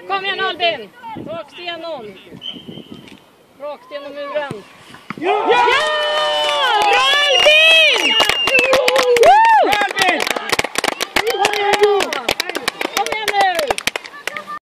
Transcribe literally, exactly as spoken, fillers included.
Kom igen Albin! Rakt igenom! Rakt igenom muren! Ja!